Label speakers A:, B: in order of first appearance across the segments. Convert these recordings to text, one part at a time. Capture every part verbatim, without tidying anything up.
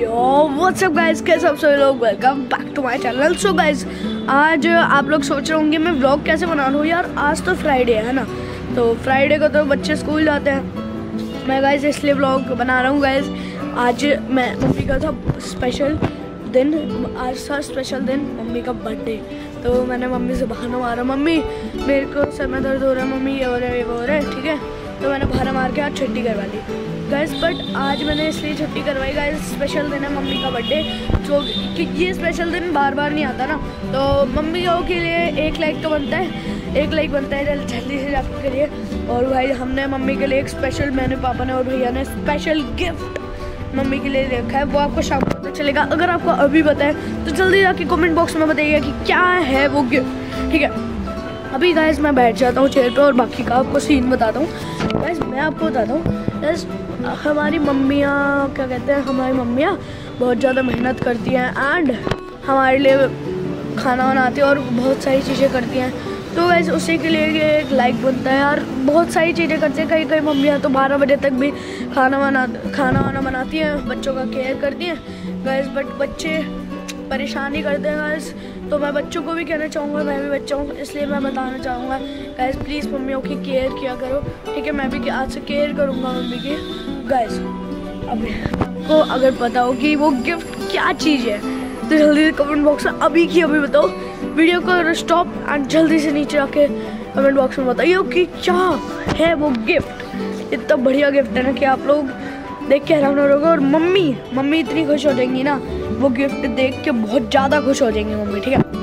A: Yo what's up guys, कैसे आप सभी लोग, welcome back to my channel. So guys, आज आप लोग सोच रहे होंगे मैं व्लॉग कैसे बना रहा हूँ। यार आज तो फ्राइडे है ना, तो फ्राइडे को तो बच्चे स्कूल जाते हैं। मैं गाइस इसलिए व्लॉग बना रहा हूँ। गाइस आज मैं मम्मी का था स्पेशल दिन, आज था स्पेशल दिन मम्मी का बर्थडे। तो मैंने मम्मी से बहाना मारा, मम्मी मेरे को सर में दर्द हो रहा है, मम्मी ये हो रहा है ये हो रहा है, ठीक है। तो मैंने बहाना मार के आज छुट्टी करवा ली गाइस। बट आज मैंने इसलिए छुट्टी करवाई गाइस, स्पेशल दिन है मम्मी का बर्थडे। तो कि ये स्पेशल दिन बार बार नहीं आता ना, तो मम्मी के लिए एक लाइक तो बनता है, एक लाइक बनता है, जल्दी जल्दी से जाकर करिए। और भाई हमने मम्मी के लिए एक स्पेशल, मैंने पापा ने और भैया ने स्पेशल गिफ्ट मम्मी के लिए रखा है। वो आपको शाम को पता चलेगा। अगर आपको अभी पता है तो जल्दी जाके कमेंट बॉक्स में बताइएगा कि क्या है वो गिफ्ट, ठीक है। अभी गाइस मैं बैठ जाता हूँ चेयर पे और बाकी का आपको सीन बताता हूँ। गाइस मैं आपको बताता हूँ, गाइस हमारी मम्मियाँ क्या कहते हैं, हमारी मम्मियाँ बहुत ज़्यादा मेहनत करती हैं एंड हमारे लिए खाना बनाती हैं और बहुत सारी चीज़ें करती हैं। तो गाइस उसी के लिए एक लाइक बनता है यार। बहुत सारी चीज़ें करती हैं, कई कई मम्मियाँ तो बारह बजे तक भी खाना बना खाना वाना बनाती हैं, बच्चों का केयर करती हैं गाइस। बट बच्चे परेशानी करते हैं गाइस, तो मैं बच्चों को भी कहना चाहूँगा, मैं भी बच्चा हूँ इसलिए मैं बताना चाहूँगा गाइस, प्लीज़ मम्मियों की केयर किया करो, ठीक है। मैं भी आज से केयर करूँगा मम्मी की गाइस। अभी आपको अगर पता हो कि वो गिफ्ट क्या चीज़ है तो जल्दी से कमेंट बॉक्स में अभी की अभी बताओ। वीडियो को स्टॉप एंड जल्दी से नीचे आके कमेंट बॉक्स में बताइए कि क्या है वो गिफ्ट। इतना बढ़िया गिफ्ट है ना कि आप लोग देख के हैरान हो रहोगे। और मम्मी मम्मी इतनी खुश हो जाएंगी ना, वो गिफ्ट देख के बहुत ज़्यादा खुश हो जाएंगी मम्मी, ठीक है।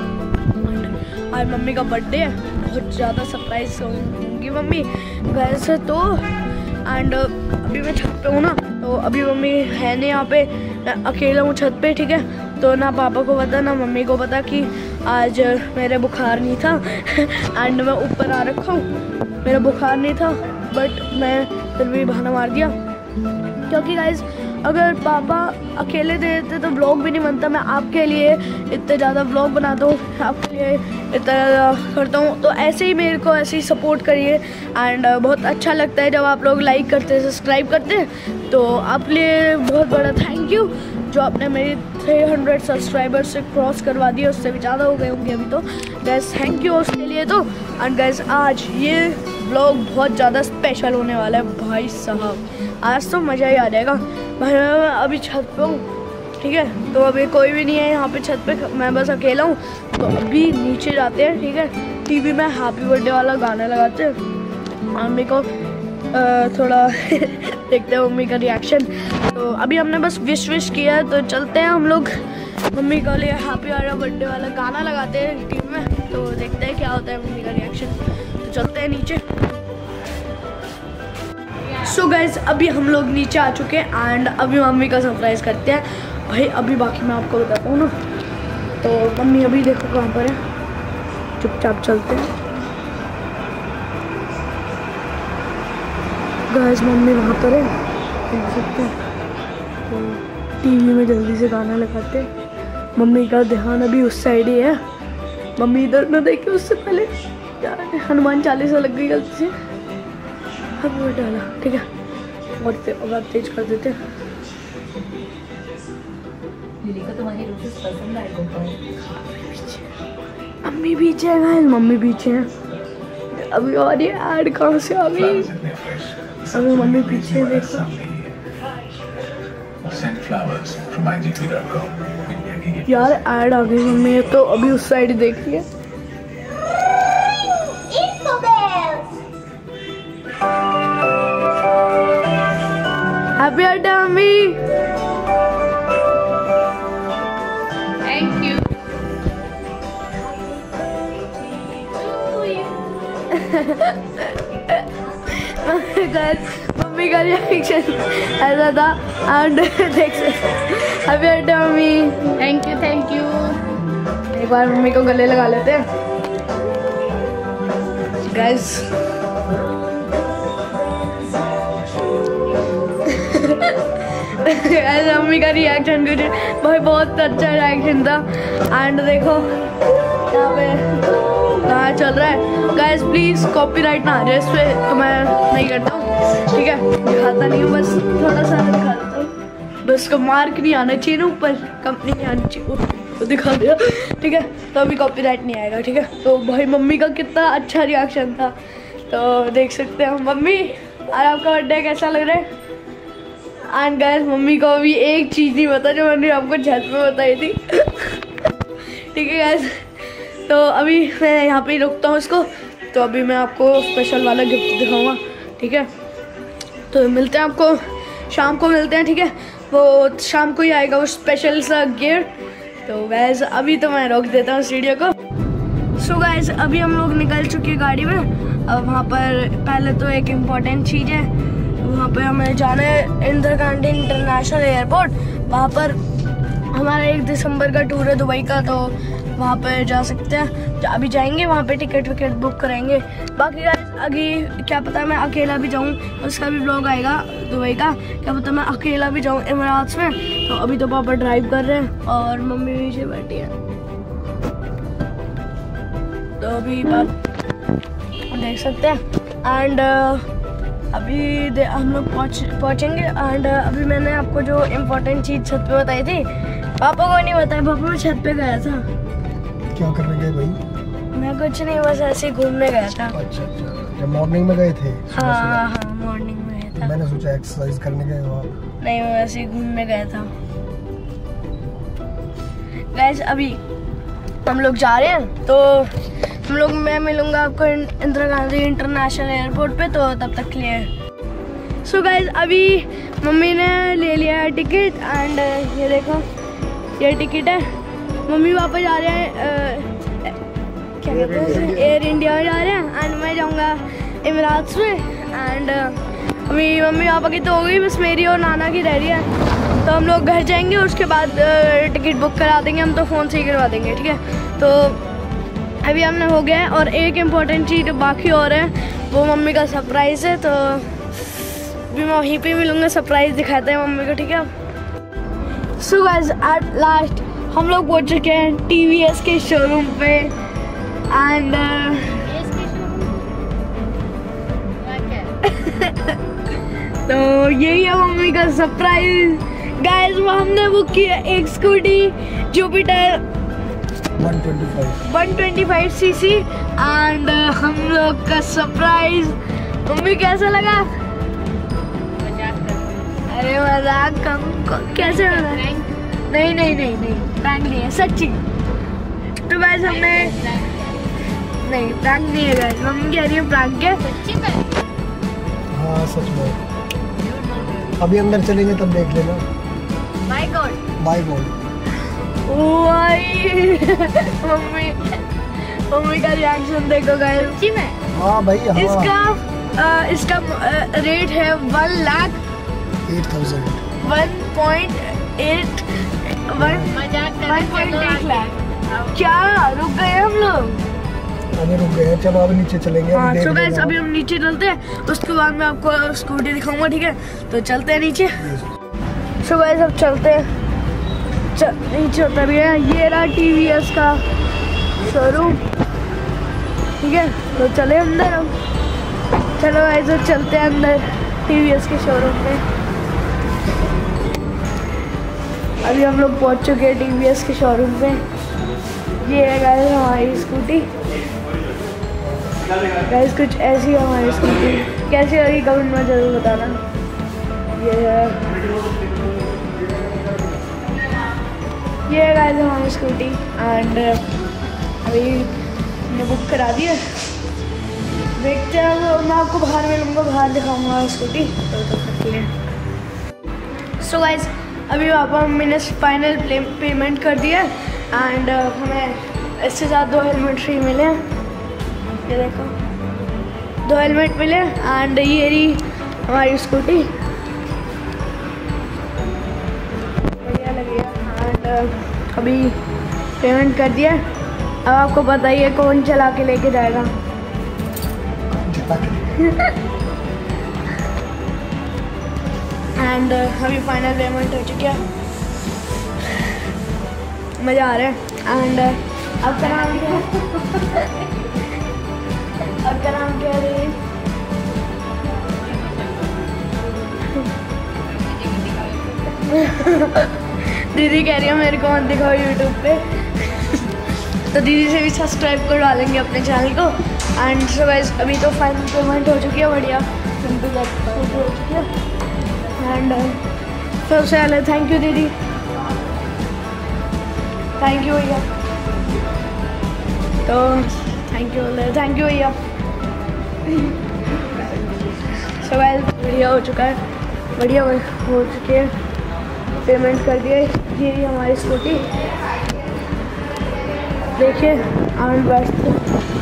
A: आज मम्मी का बर्थडे है, बहुत ज़्यादा सरप्राइज होंगी मम्मी वैसे तो। एंड अभी मैं छत पे हूँ ना, तो अभी मम्मी है नहीं यहाँ पे, अकेला हूँ छत पे, ठीक है। तो ना पापा को पता ना मम्मी को पता कि आज मेरे बुखार नहीं था एंड मैं ऊपर आ रखा हूँ, मेरा बुखार नहीं था। बट मैं फिर भी बहाना मार दिया, क्योंकि गाइस अगर पापा अकेले देते तो व्लॉग भी नहीं बनता। मैं आपके लिए इतने ज़्यादा व्लॉग बनाता हूँ, आपके लिए इतना ज़्यादा करता हूँ, तो ऐसे ही मेरे को ऐसे ही सपोर्ट करिए। एंड बहुत अच्छा लगता है जब आप लोग लाइक करते हैं, सब्सक्राइब करते हैं। तो आप लिए बहुत बड़ा थैंक यू जो आपने मेरी तीन सौ सब्सक्राइबर से क्रॉस करवा दिया, उससे भी ज़्यादा हो गए होंगे अभी तो गैस, थैंक यू उसके लिए। तो एंड गैस आज ये व्लॉग बहुत ज़्यादा स्पेशल होने वाला है भाई साहब, आज तो मज़ा ही आ जाएगा। भाई मैं अभी छत पे हूँ, ठीक है, तो अभी कोई भी नहीं है यहाँ पे छत पे, मैं बस अकेला हूँ। तो अभी नीचे जाते हैं, ठीक है। टीवी में हैप्पी बर्थडे वाला गाना लगाते हैं, मम्मी को थोड़ा देखते हैं मम्मी का रिएक्शन। तो अभी हमने बस विश विश किया है, तो चलते हैं हम लोग मम्मी के लिए हैप्पी वाला बर्थडे वाला गाना लगाते हैं टीवी में, तो देखते हैं क्या होता है मम्मी का रिएक्शन। तो चलते हैं नीचे। सो so गाइज अभी हम लोग नीचे आ चुके हैं एंड अभी मम्मी का सरप्राइज़ करते हैं भाई। अभी बाकी मैं आपको बताता हूँ ना, तो मम्मी अभी देखो कहाँ पर है, चुपचाप चलते हैं गाइज। मम्मी वहाँ पर है, देख सकते हैं। तो टीवी में जल्दी से गाना लगाते हैं, मम्मी का ध्यान अभी उस साइड ही है, मम्मी इधर न देखे उससे पहले यार हनुमान चालीसा लग गई गलती से, अब वो डाला, ठीक है। और अब तेज कर देते हैं।
B: दीदी को तुम्हारी रोटी पसंद आएगा।
A: मम्मी पीछे है गाइस, मम्मी पीछे है अभी। और ये ऐड कहाँ से आ गई, अभी मम्मी पीछे देखो। यार ऐड आ गई मम्मी, तो अभी उस साइड देख रही है। Happy birthday mummy,
B: thank you.
A: Mummy का रिएक्शन ऐसा था एंड देख सकते। Happy birthday mummy,
B: thank you thank you.
A: एक बार मम्मी को गले लगा लेते हैं गाइस। ऐसे मम्मी का रिएक्शन कुछ भाई बहुत अच्छा रिएक्शन था। एंड देखो यहाँ पे गाना चल रहा है गाइस, प्लीज़ कॉपीराइट ना आ जाए इस पर, तो मैं नहीं करता हूँ, ठीक है। दिखाता नहीं हूँ, बस थोड़ा सा दिखा देता हूँ। बस उसका मार्क नहीं आना चाहिए ना, ऊपर कंपनी नहीं आनी चाहिए, वो दिखा दिया, ठीक है। तो अभी कॉपीराइट नहीं आएगा, ठीक है। तो भाई मम्मी का कितना अच्छा रिएक्शन था, तो देख सकते हैं। मम्मी और आपका बर्थडे कैसा लग रहा है? एंड गाइस मम्मी को अभी एक चीज़ नहीं पता जो मैंने आपको छत में बताई थी, ठीक है गाइस। तो अभी मैं यहाँ पे ही रुकता हूँ इसको, तो अभी मैं आपको स्पेशल वाला गिफ्ट दिखाऊंगा, ठीक है। तो मिलते हैं आपको शाम को, मिलते हैं, ठीक है। वो शाम को ही आएगा वो स्पेशल सा गिफ्ट। तो गाइस अभी तो मैं रोक देता हूँ वीडियो को। सो so गाइस अभी हम लोग निकल चुके हैं गाड़ी में। अब वहाँ पर पहले तो एक इम्पॉर्टेंट चीज़ है, वहाँ पर हमें जाना है इंदिरा गांधी इंटरनेशनल एयरपोर्ट। वहाँ पर हमारा एक दिसंबर का टूर है दुबई का, तो वहाँ पर जा सकते हैं। अभी जाएंगे वहाँ पे, टिकट विकेट बुक कराएंगे। बाकी आगे क्या पता मैं अकेला भी जाऊँ, उसका भी ब्लॉग आएगा दुबई का। क्या पता मैं अकेला भी जाऊँ इमरात में। तो अभी तो पापा ड्राइव कर रहे हैं और मम्मी पीछे बैठी है। तो अभी पापा देख सकते हैं। एंड अभी हम लोग पहुँच पहुँचेंगे। एंड अभी मैंने आपको जो इम्पोर्टेंट चीज़ छत पे बताई थी, पापा को नहीं बताया। पापा मैं छत पे गया था।
C: क्या करने गए भाई?
A: मैं कुछ नहीं, बस ऐसे ही घूमने गया था।
C: अच्छा अच्छा, जब मॉर्निंग में गए थे?
A: हाँ हाँ हाँ मॉर्निंग में गया था।
C: मैंने सोचा एक्सरसाइज करने गए हो आप।
A: नहीं, मैं ऐसे ही घूमने गया था। गाइस अभी हम लोग जा रहे हैं, तो हम लोग मैं मिलूंगा आपको इंदिरा गांधी इंटरनेशनल एयरपोर्ट पे। तो तब तक के लिए सो गाइस अभी मम्मी ने ले लिया है टिकट। एंड ये देखो ये टिकट है। मम्मी पापा जा रहे हैं आ, क्या कहते हैं एयर इंडिया में जा रहे हैं। एंड मैं जाऊंगा इमरात में। एंड अभी मम्मी पापा की तो हो गई, बस मेरी और नाना की रह रही है। तो हम लोग घर जाएंगे, उसके बाद टिकट बुक करा देंगे हम, तो फ़ोन से ही करवा देंगे, ठीक है। तो अभी हमने हो गया है। और एक इम्पॉर्टेंट चीज़ बाकी और है, वो मम्मी का सरप्राइज़ है। तो अभी मैं वहीं पे मिलूँगा, सरप्राइज़ दिखाते हैं मम्मी को, ठीक है। सो गाइस एट लास्ट हम लोग पहुँच चुके हैं टीवीएस के शोरूम पे। एंड तो यही है मम्मी का सरप्राइज। गाइस वो हमने बुक किया एक scooty Jupiter one twenty five CC. And हम लोग का सरप्राइज मम्मी कैसा लगा? अरे मजाक कम, कैसे लगा? नहीं नहीं नहीं नहीं प्रैंक नहीं है, सच्ची। तो गाइस हमने नहीं प्रैंक नहीं है गाइस, मम्मी कह रही है प्रैंक है।
C: हाँ सच में। अभी अंदर चलेंगे तब देख लेना।
A: My god
C: by god.
A: Mummy mummy का रिएक्शन देखो गाइस। सच्ची में?
C: हाँ भाई हाँ।
A: इसका आ, इसका आ, रेट है one lakh
C: eight thousand
A: one point eight one one point eight lakh. क्या रुक गए हम लोग?
C: अभी रुक गए, चलो अब नीचे चलेंगे।
A: हाँ तो गाइस अभी हम नीचे चलते हैं, उसके बाद मैं आपको स्कूटी दिखाऊंगा, ठीक है। तो चलते हैं नीचे। सो गाइस अब चलते हैं, चल, नीचे उतर गए। ये रहा टीवीएस का शोरूम, ठीक है। तो चले अंदर हम। चलो गाइस अब चलते हैं अंदर टीवीएस के शोरूम में। अभी हम लोग पहुंच चुके हैं टीवीएस के शोरूम पे। ये है गाइस हमारी स्कूटी। गाइस कुछ ऐसी है हमारी स्कूटी, कैसी लगी कमेंट में जरूर बताना। ये है ये है गाइस हमारी स्कूटी। एंड अभी हमने बुक करा दी है, देखते हैं। मैं आपको बाहर मिलूँगा, बाहर दिखाऊंगा स्कूटी। तो तब तक के लिए सो गाइस अभी पापा मम्मी ने फाइनल पेमेंट कर दिया। एंड हमें इससे ज़्यादा दो हेलमेट फ्री मिले हैं। ये देखो दो हेलमेट मिले। एंड ये रही हमारी स्कूटी, बढ़िया लगी है। एंड अभी पेमेंट कर दिया। अब आपको पता ही है कौन चला के लेके जाएगा। एंड अभी फाइनल पेमेंट हो चुकी है, मज़ा आ रहा है। एंड अब का नाम क्या है? अब का नाम क्या है? दीदी कह रही है मेरे को मत दिखाओ यूट्यूब पे। तो दीदी से भी सब्सक्राइब करवा लेंगे अपने चैनल को। एंड सो गाइस अभी तो फाइनल पेमेंट हो चुकी है, बढ़िया सिंपल हो चुकी है। एंड सबसे पहले थैंक यू दीदी, थैंक यू भैया। तो थैंक यू थैंक यू भैया। सो गाइस बढ़िया हो चुका है, बढ़िया हो चुकी है, पेमेंट कर दिया। ये हमारी स्कूटी देखिए आउट बैठते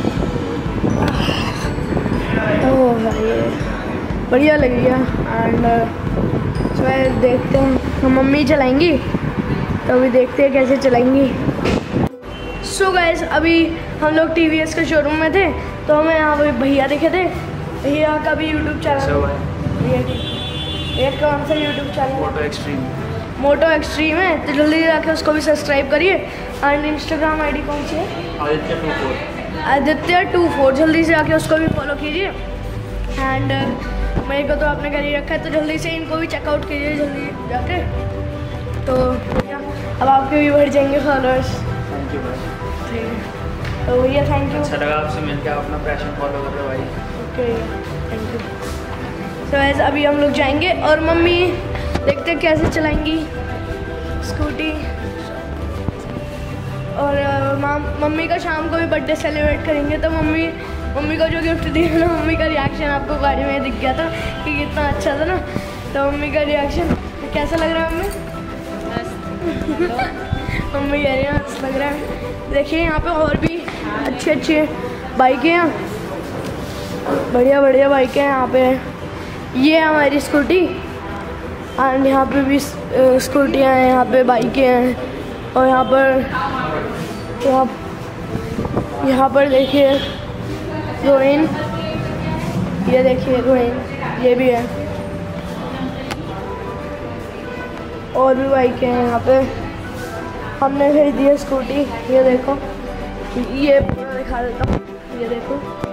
A: तो ये बढ़िया लग रही है। एंड सो देखते हैं, हम मम्मी चलाएंगी तो अभी देखते हैं कैसे चलाएंगी। सो so गाइस अभी हम लोग टी वी एस के शोरूम में थे तो हमें यहाँ पे भैया दिखे थे। भैया का भी यूट्यूब चैनल है, भैया कौन सा YouTube channel?
D: Moto Extreme.
A: Moto Extreme है, तो जल्दी जाके उसको भी सब्सक्राइब करिए। एंड इंस्टाग्राम आईडी कौन सी है?
D: Aditya two four.
A: Aditya two four जल्दी से जाके उसको भी फॉलो कीजिए। एंड मेरे को तो आपने कर ही रखा है, तो जल्दी से इनको भी चेकआउट कीजिए जल्दी जाके। तो भैया अब आपके भी बढ़ जाएंगे फॉलोअर्स।
D: थैंक यू भाई।
A: ठीक है तो भैया थैंक यू।
D: अच्छा लगा आपसे मिलकर, आप अपना पैशन फॉलो कर रहे हो भाई।
A: Okay thank you. तो वैसे अभी हम लोग जाएंगे और मम्मी देखते हैं कैसे चलाएंगी स्कूटी। और माम मम्मी का शाम को भी बर्थडे सेलिब्रेट करेंगे, तो मम्मी मम्मी को जो गिफ्ट दिया ना, मम्मी का रिएक्शन आपको गाड़ी में दिख गया था कि कितना अच्छा था ना। तो मम्मी का रिएक्शन कैसा लग रहा है मम्मी? मम्मी कह रही है अच्छा लग रहा है। देखिए यहाँ पे और भी अच्छे अच्छे बाइकें हैं, बढ़िया बढ़िया बाइकें हैं यहाँ पे। ये हमारी स्कूटी एंड यहाँ पे भी स्कूटियाँ हैं, यहाँ पे बाइकें हैं। और यहाँ पर यहाँ यहाँ पर देखिए रोइन, ये देखिए रोइन, ये भी है। और भी बाइकें हैं यहाँ पे। हमने खरीदी है स्कूटी, ये देखो, ये पूरा दिखा देता हूँ। ये देखो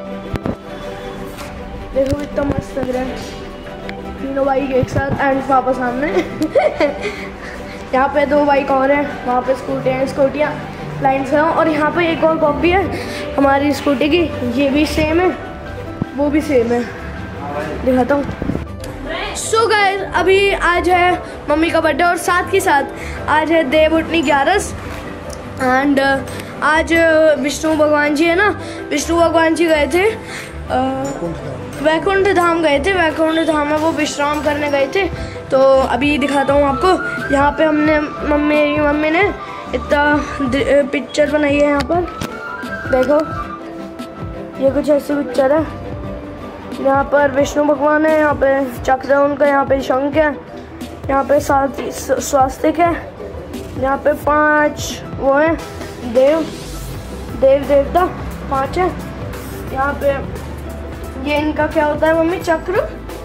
A: देखो कितना मस्त लग रहा है, तीनों बाइक एक साथ एंड पापा सामने। यहाँ पे दो बाइक और हैं, वहाँ पे स्कूटियाँ स्कूटियाँ लाइन से हैं। और यहाँ पे एक और कॉपी है हमारी स्कूटी की, ये भी सेम है, वो भी सेम है, दिखाता हूँ। सो गाइस अभी आज है मम्मी का बर्थडे और साथ ही साथ आज है देव उठनी ग्यारस। एंड आज विष्णु भगवान जी है ना, विष्णु भगवान जी गए थे वैकुंठ धाम गए थे, वैकुंठ धाम में वो विश्राम करने गए थे। तो अभी दिखाता हूँ आपको। यहाँ पे हमने मम्मी मम्मी ने इतना पिक्चर बनाई है यहाँ पर, देखो ये कुछ ऐसी पिक्चर है। यहाँ पर विष्णु भगवान है, यहाँ पे चक्र है उनका, यहाँ पे शंख है, यहाँ पे सात स्वास्तिक है, यहाँ पे पांच वो हैं देव देव देवता पांच है। यहाँ पे ये इनका क्या होता है मम्मी? चक्र,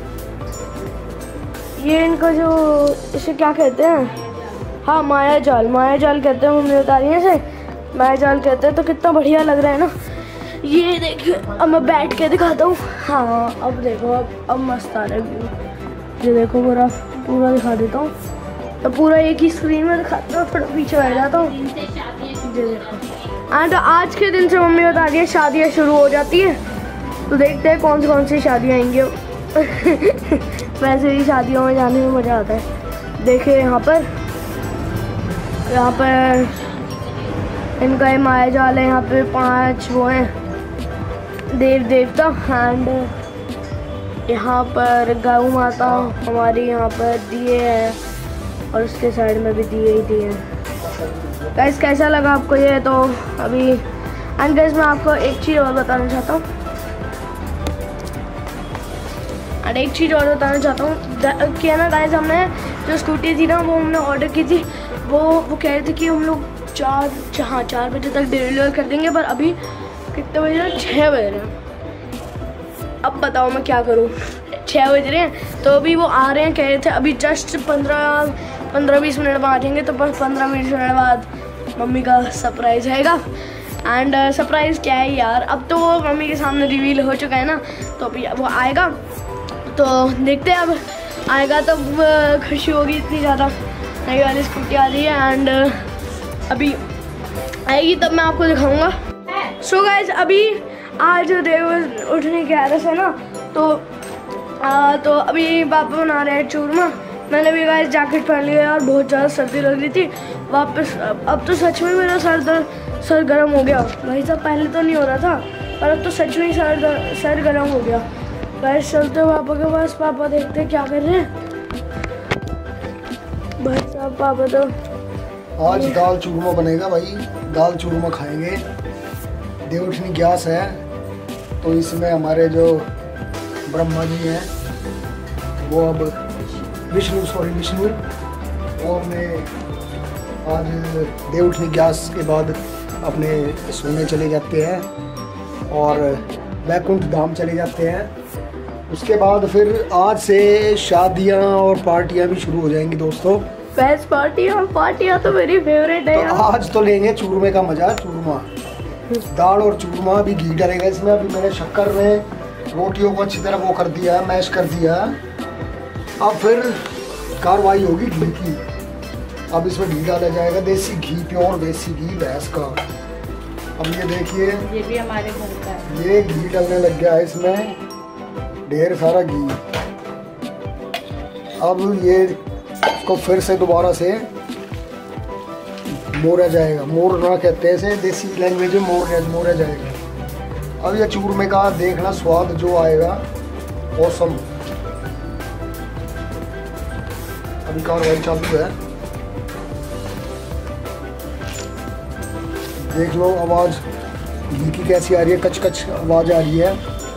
A: ये इनका जो इसे क्या कहते हैं? हाँ माया जाल, माया जाल कहते हैं मम्मी बता रही है इसे, माया जाल कहते हैं। तो कितना बढ़िया लग रहा है ना। ये देखिए अब मैं बैठ के दिखाता हूँ। हाँ अब देखो, अब अब मस्त आ रहा है व्यू। ये देखो पूरा पूरा दिखा देता हूँ, तो पूरा एक ही स्क्रीन में दिखाता हूँ, थोड़ा पीछे बैठ जाता हूँ। ये देखो एंड आज के दिन से मम्मी बता रही है शादियाँ शुरू हो जाती है, तो देखते हैं कौन सी कौन सी शादियाँ आएंगी। वैसे ही शादियों में जाने में मज़ा आता है। देखिए यहाँ पर यहाँ पर इनका ये माया जाल है, यहाँ पे पांच वो हैं देव देवता। एंड यहाँ पर गौ माता हमारी, यहाँ पर दिए हैं और उसके साइड में भी दिए ही दिए हैं। गाइस कैसा लगा आपको ये? तो अभी एंड गाइस मैं आपको एक चीज़ और बताना चाहता हूँ और एक चीज़ और बताना चाहता हूँ क्या ना गाइस, हमने जो स्कूटी थी ना वो हमने ऑर्डर की थी, वो वो कह रहे थे कि हम लोग चार हाँ चार बजे तक डिलीवर कर देंगे, पर अभी कितने बज रहे हैं? छः बज रहे हैं। अब बताओ मैं क्या करूँ? छः बज रहे हैं तो अभी वो आ रहे हैं, कह रहे थे अभी जस्ट पंद्रह पंद्रह बीस मिनट में आ जाएंगे। तो बस पंद्रह बीस मिनट बाद मम्मी का सरप्राइज़ आएगा। एंड सरप्राइज़ क्या है यार, अब तो वो मम्मी के सामने रिवील हो चुका है ना, तो अभी वो आएगा तो देखते हैं। अब आएगा तो खुशी होगी इतनी ज़्यादा। नई वाली स्कूटी आ रही है एंड अभी आएगी तब मैं आपको दिखाऊंगा। सो गाइस अभी आज देव उठने के आरस है ना, तो आ, तो अभी पापा बना रहे हैं चूरमा। मैंने भी गाइस जैकेट पहन लिया यार, बहुत ज़्यादा सर्दी लग रही थी। वापस अब, अब तो सच में मेरा सर दर्द सर गर्म हो गया भाई साहब। पहले तो नहीं हो रहा था पर अब तो सच में ही सर सर गर्म हो गया। गाइस चलते पापा के पास, पापा देखते क्या कर रहे हैं। भाई साहब पापा तो
C: आज दाल चूरमा बनेगा भाई, दाल चूरमा खाएंगे। देवउठनी ग्यास है तो इसमें हमारे जो ब्रह्मा जी हैं वो अब विष्णु सॉरी विष्णु वो अपने आज देवउठनी ग्यास के बाद अपने सोने चले जाते हैं और वैकुंठ धाम चले जाते हैं। उसके बाद फिर आज से शादियां और पार्टियां भी शुरू हो जाएंगी दोस्तों।
A: बेस्ट पार्टियां पार्टियां तो मेरी फेवरेट है
C: तो आज तो लेंगे चूरमे का मजा। चूरमा दाल और चूरमा, अभी घी डालेगा इसमें। अभी मैंने शक्कर में रोटियों को अच्छी तरह वो कर दिया, मैश कर दिया। अब फिर कार्रवाई होगी घी की। अब इसमें घी डाला जाएगा, देसी घी, प्योर देसी घी भैंस का। अब ये देखिए
B: ये भी हमारे घर का है।
C: ये घी डालने लग गया है इसमें, ढेर सारा घी। अब ये इसको फिर से दोबारा से मोड़ा जाएगा। मोड़ना कहते हैं इसे, देसी लैंग्वेज में मोड़ मोड़ा जाएगा। अब ये चूरमे का देखना स्वाद जो आएगा औसम। अभी कार्रवाई चालू है, देख लो आवाज घी की कैसी आ रही है, कच कच आवाज आ रही है।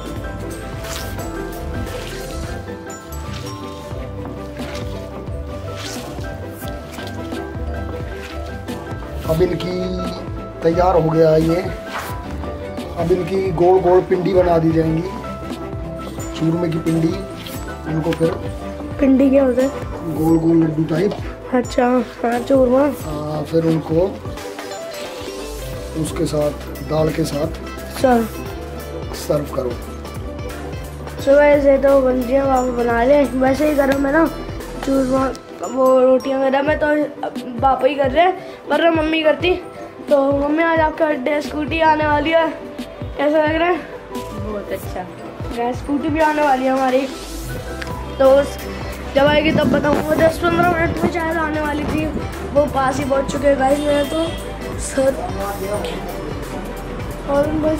C: अब इनकी तैयार हो गया ये। अब इनकी गोल गोल पिंडी बना दी जाएंगी, चूरमे की पिंडी। उनको फिर
A: पिंडी क्या होता है?
C: गोल गोल लड्डू टाइप।
A: अच्छा हाँ चूरमा।
C: फिर उनको उसके साथ दाल के साथ
A: सर
C: सर्व करो।
A: सुबह ऐसे तो बंदियाँ पापा बना ले, वैसे ही करो। मैं ना चूरमा वो रोटियां वगैरह मैं तो पापा ही कर रहे हैं, वरना मम्मी करती। तो मम्मी आज आपका बर्थडे, स्कूटी आने वाली है, कैसा लग रहा है?
B: बहुत अच्छा।
A: गैस स्कूटी भी आने वाली है हमारी, तो जब आएगी तब बताऊँगा। दस पंद्रह मिनट में शायद आने वाली थी, वो पास ही पहुँच चुके हैं गाइस। मेरे तो सर और बस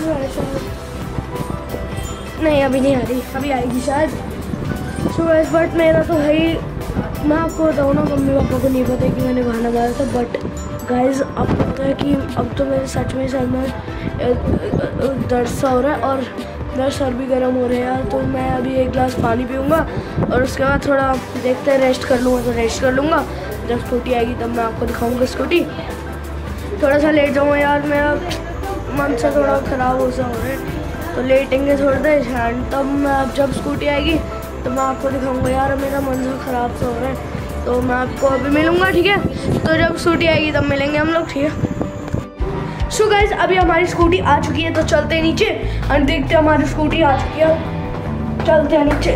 A: नहीं अभी नहीं आ रही, अभी आएगी शायद सुबह। बट मेरा तो भाई मैं आपको बताऊँ ना, मम्मी पापा को नहीं पता कि मैंने खाना बनाया था। बट गाइस अब पता है कि अब तो मेरे सच में सर में दर्द सा हो रहा है और मेरा सर भी गर्म हो रहा है यार। तो मैं अभी एक गिलास पानी पीऊँगा और उसके बाद थोड़ा देखते हैं, रेस्ट कर लूँगा तो रेस्ट कर लूँगा। जब स्कूटी आएगी तब मैं आपको दिखाऊँगा स्कूटी। थोड़ा सा लेट जाऊँगा यार, मेरा मन से थोड़ा ख़राब हो सा हो रहा है, तो लेटेंगे थोड़ी देर एंड तब मैं जब स्कूटी आएगी तो मैं आपको दिखाऊंगा। यार मेरा मन सा ख़राब सा हो रहा है, तो मैं आपको अभी मिलूँगा, ठीक है? तो जब स्कूटी आएगी तब मिलेंगे हम लोग, ठीक है? सो गाइस अभी हमारी स्कूटी आ चुकी है, तो चलते हैं नीचे और देखते हैं हमारी स्कूटी आ चुकी है। चलते हैं नीचे।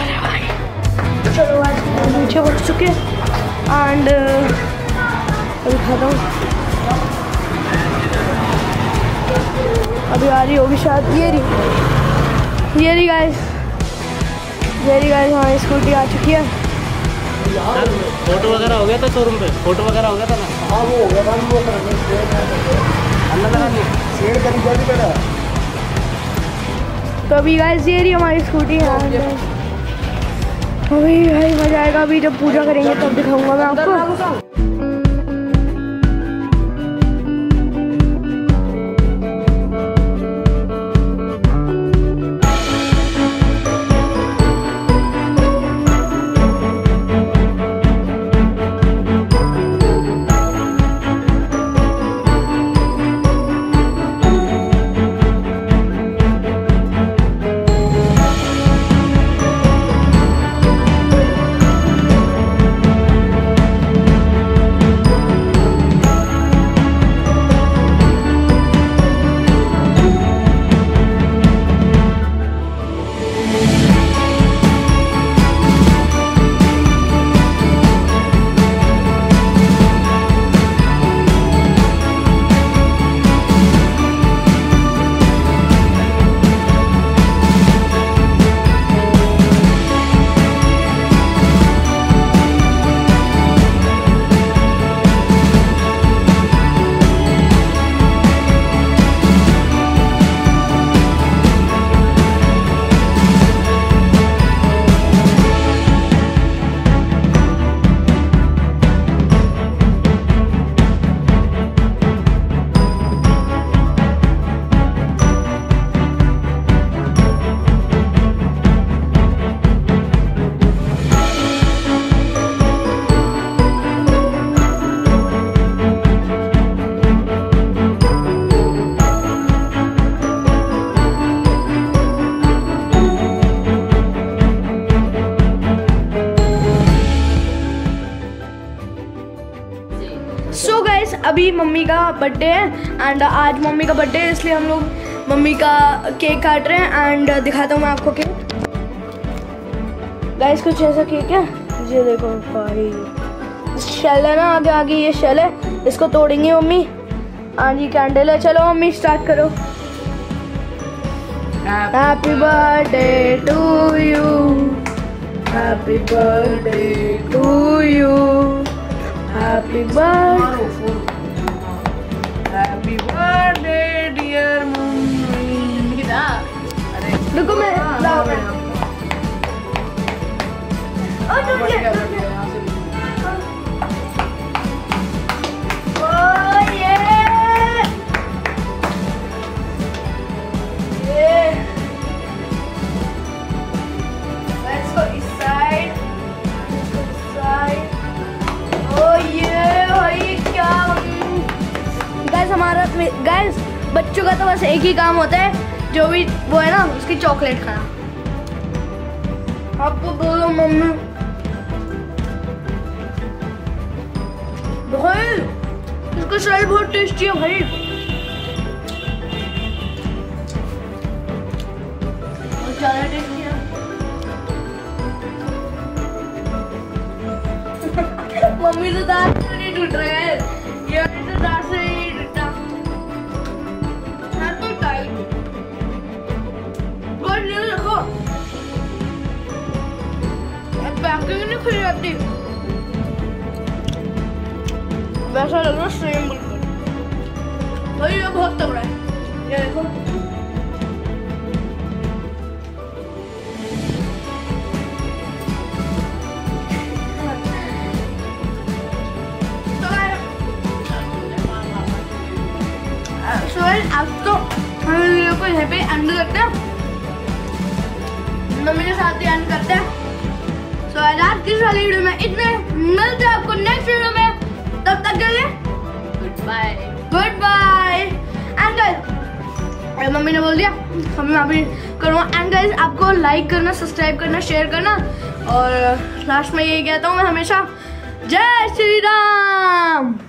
A: चलो आज नीचे बढ़ चुके एंड दिखाता हूँ। अभी आ रही होगी शायद, ये रही ये रही गाइस, ये रही गाइस हमारी स्कूटी आ चुकी है।
D: फोटो वगैरह हो गया था शोरूम पे? फोटो वगैरह हो गया था ना?
C: हाँ वो हो गया था, वो
D: अल्लाह लगा दी
C: शेयर करी जाती बेटा।
A: तो अभी गाइस ये रही हमारी स्कूटी है। अभी भाई मजा आएगा, अभी जब पूजा करेंगे तब दिखाऊंगा मैं आपको। सो गाइस अभी मम्मी का बर्थडे है एंड आज मम्मी का बर्थडे है, इसलिए हम लोग मम्मी का केक काट रहे हैं एंड दिखाता हूँ मैं आपको केक। गाइस कुछ ऐसा केक है, ये देखो भाई शेल है ना, आगे आगे ये शेल है, इसको तोड़ेंगे मम्मी। हाँ जी कैंडल है, चलो मम्मी स्टार्ट करो। Happy birthday to you, happy birthday to you, happy birthday, happy birthday dear mummy. रुको मैं लाओ मैं ओ टूट गया टूट गया। ओ ये ये लेट्स गो इस साइड, इस साइड। ओ ये भाई क्या गाइस हमारा गाइस बच्चों का तो बस एक ही काम होता है, जो भी वो है ना उसकी चॉकलेट खाना। आपको बोलो मम्मी भाई इसका स्टाइल बहुत टेस्टी है भाई। बहुत ज्यादा टेस्टी है। मम्मी तो दांत से नहीं टूट रहे हैं, ये तो दांत से नहीं टूटा है तो टाइट। और ये देखो पैकिंग नहीं खुल जाती, वैसा लग रहा सेम बिल्कुल भाई। ये बहुत तगड़ा है, ये देखो तो अब तो हम वीडियो को यहाँ पे एंड करते हैं, मम्मी के साथ ही एंड करते हैं। तो आज की वाली वीडियो में इतने, मिलते हैं आपको नेक्स्ट वीडियो में, तब तक के लिए good bye good bye. And guys mummy ने बोल दिया हम यहाँ पे करूँगा। एंड गाइस आपको लाइक करना, सब्सक्राइब करना, शेयर करना और लास्ट में यही कहता हूँ मैं हमेशा, जय श्री राम।